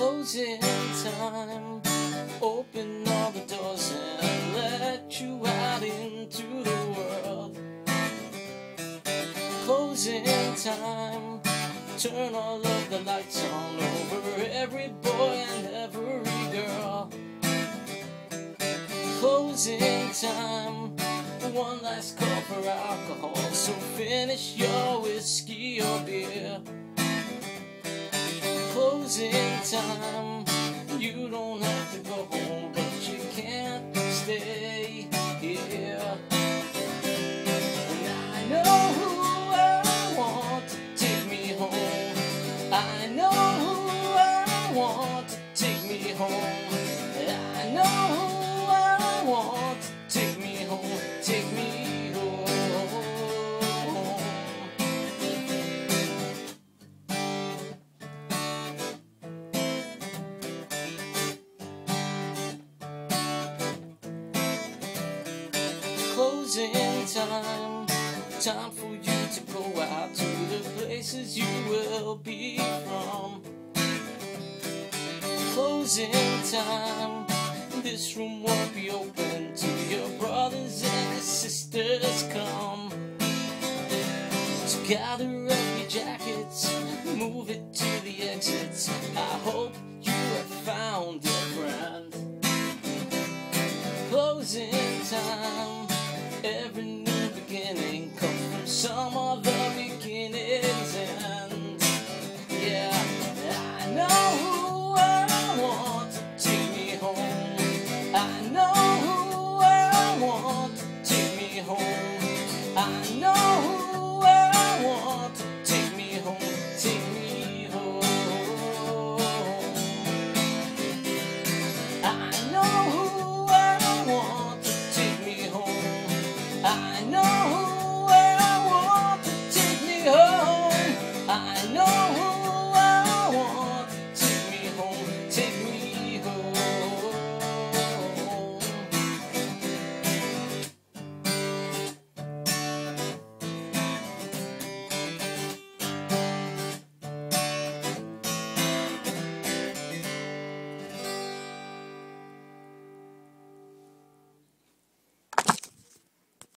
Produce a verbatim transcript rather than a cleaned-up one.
Closing time, open all the doors and let you out into the world. Closing time, turn all of the lights on over every boy and every girl. Closing time, one last call for alcohol, so finish your whiskey or beer. Closing time, you don't have to go home, but you can't stay here. And I know who I want to take me home. I know who I want to take me home. I know who I want to take me home. Take me home. Closing time, time for you to go out to the places you will be from. Closing time, this room won't be open till your brothers and your sisters come. So gather up your jackets, move it to the exits. I hope you have found your friend. Closing time, every new beginning comes from some other beginning's end. Yeah, I know who I want to take me home. I know who I want to take me home. I know who